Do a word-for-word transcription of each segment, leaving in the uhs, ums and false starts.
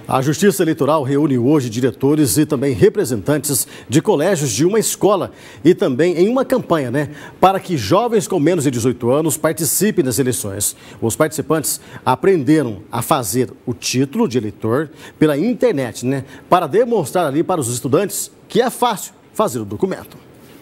A Justiça Eleitoral reúne hoje diretores e também representantes de colégios de uma escola e também em uma campanha, né, para que jovens com menos de dezoito anos participem das eleições. Os participantes aprenderam a fazer o título de eleitor pela internet, né, para demonstrar ali para os estudantes que é fácil fazer o documento.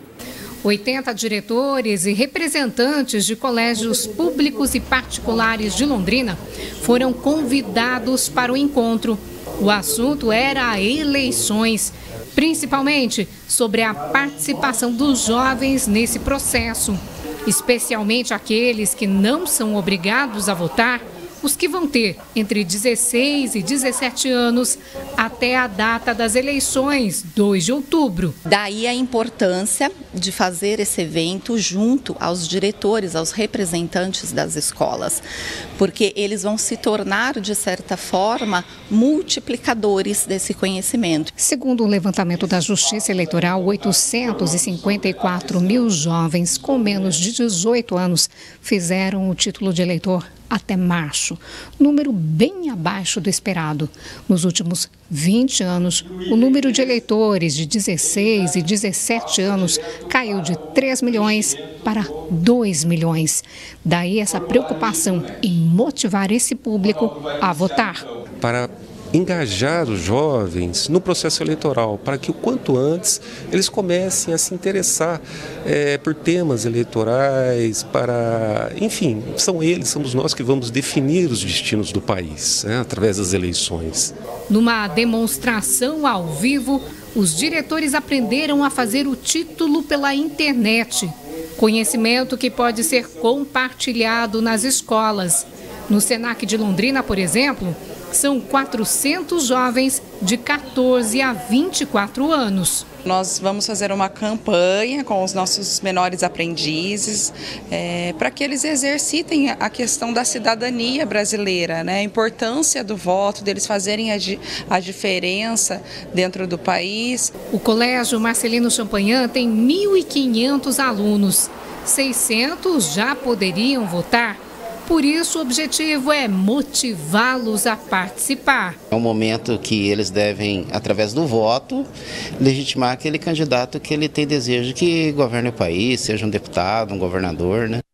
oitenta diretores e representantes de colégios públicos e particulares de Londrina foram convidados para o encontro. O assunto era eleições, principalmente sobre a participação dos jovens nesse processo, especialmente aqueles que não são obrigados a votar, os que vão ter entre dezesseis e dezessete anos até a data das eleições, dois de outubro. Daí a importância de fazer esse evento junto aos diretores, aos representantes das escolas, porque eles vão se tornar, de certa forma, multiplicadores desse conhecimento. Segundo o levantamento da Justiça Eleitoral, oitocentos e cinquenta e quatro mil jovens com menos de dezoito anos fizeram o título de eleitor até março, número bem abaixo do esperado. Nos últimos vinte anos, o número de eleitores de dezesseis e dezessete anos caiu de três milhões para dois milhões. Daí essa preocupação em motivar esse público a votar. Para engajar os jovens no processo eleitoral, para que o quanto antes eles comecem a se interessar é, por temas eleitorais, para, enfim, são eles, somos nós que vamos definir os destinos do país, né, através das eleições. Numa demonstração ao vivo, os diretores aprenderam a fazer o título pela internet, conhecimento que pode ser compartilhado nas escolas. No Senac de Londrina, por exemplo, são quatrocentos jovens de quatorze a vinte e quatro anos. Nós vamos fazer uma campanha com os nossos menores aprendizes é, para que eles exercitem a questão da cidadania brasileira, né? A importância do voto, deles fazerem a, a diferença dentro do país. O Colégio Marcelino Champagnat tem mil e quinhentos alunos, seiscentos já poderiam votar. Por isso, o objetivo é motivá-los a participar. É um momento que eles devem, através do voto, legitimar aquele candidato que ele tem desejo que governe o país, seja um deputado, um governador, né?